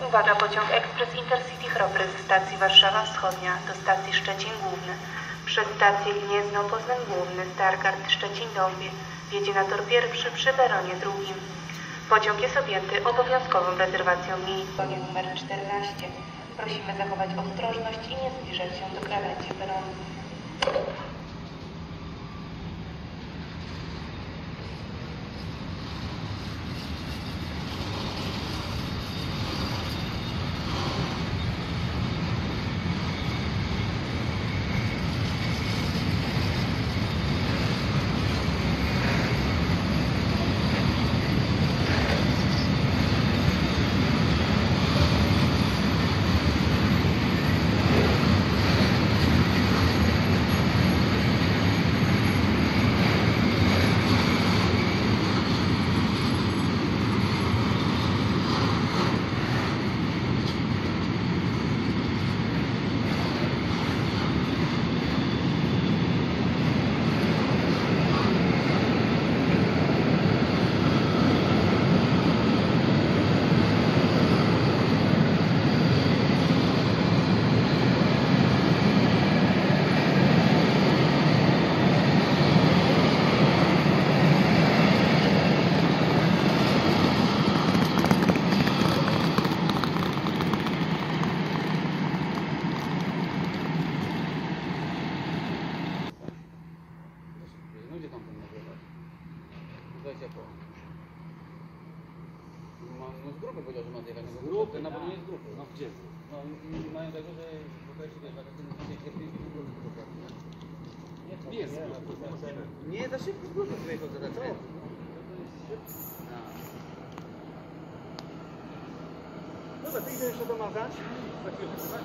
Uwaga, pociąg ekspres Intercity Chrobry ze stacji Warszawa Wschodnia do stacji Szczecin Główny. Przez stację Gniezno Poznań Główny, Stargard Szczecin Dąbie. Jedzie na tor pierwszy przy peronie drugim. Pociąg jest objęty obowiązkową rezerwacją miejsc. Pociąg numer 14. Prosimy zachować ostrożność i nie zbliżać się do krawędzi peronu. No z grupy powiedział, że ma zjechać. Z grupy? Na pewno nie z grupy. No gdzie? No mają tego, że pokażę wiesz, nie jest nie za szybko z grupy wyjechał za co? Dobra, ty idę jeszcze domazać. Za chwilę, tak?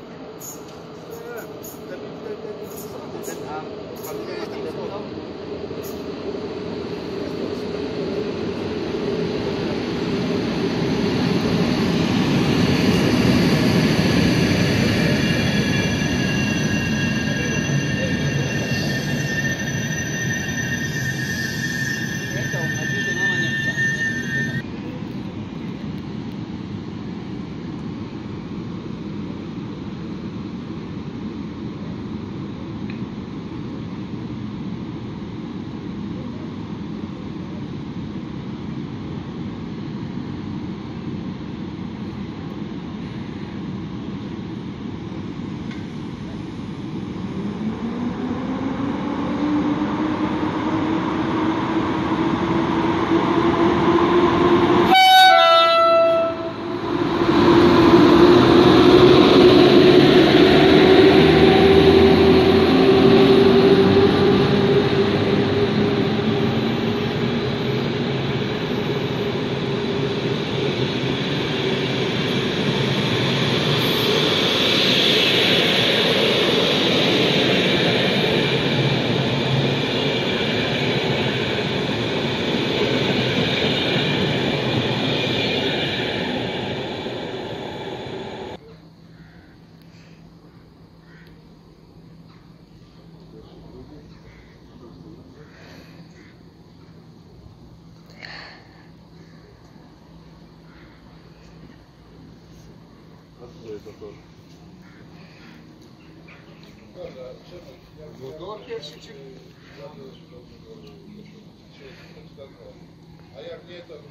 Motor pierwszy czy... A jak nie to...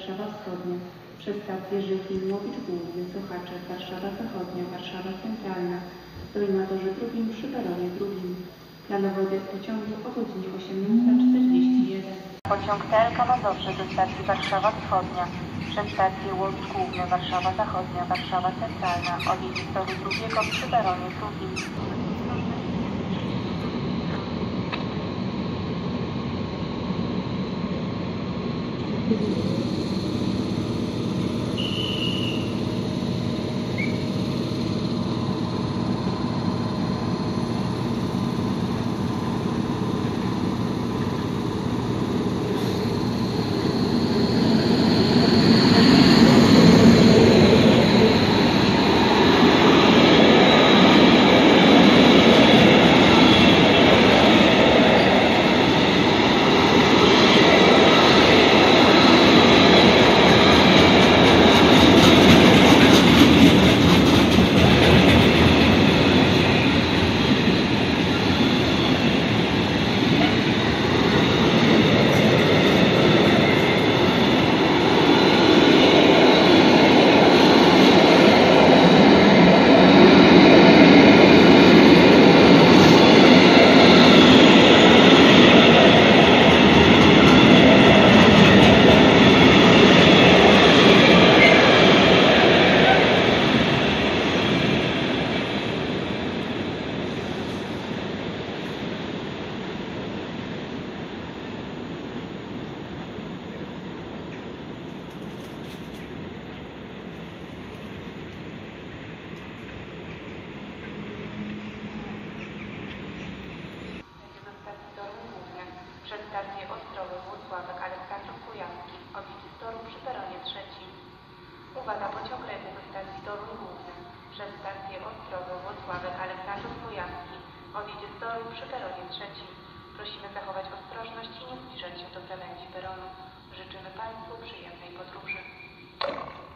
Warszawa Wschodnia, przez stację Żychin, Łowicz Główny, Sochaczek, Warszawa Zachodnia, Warszawa Centralna, w Dolimatorze drugim przy peronie drugim. Planowy obieg pociągu o godzinie 18:41. Pociąg TLK Mazowsze do stacji Warszawa Wschodnia, przez stację Łowicz Główny, Warszawa Zachodnia, Warszawa Centralna, odjedzie z toru drugiego przy peronie drugim. Przez stację Ostrowy, Włocławek, Aleksandrów Kujawski, odjedzie z toru przy peronie trzecim. Uwaga, pociąg Redy do stacji Toruń Główny, przez stację Ostrowy, Włocławek, Aleksandrów Kujawski, odjedzie z toru przy peronie trzecim. Prosimy zachować ostrożność i nie zbliżać się do krawędzi peronu. Życzymy Państwu przyjemnej podróży.